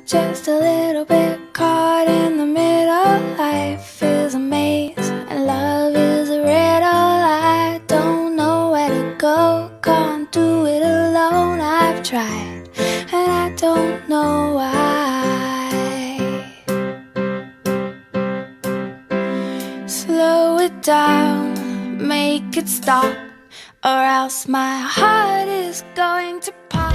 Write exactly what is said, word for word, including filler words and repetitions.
just a little bit caught in the middle. Life is a maze and love is a riddle. I don't know where to go, can't do it alone. I've tried and I don't know why. Slow it down, make it stop, or else my heart is going to pop.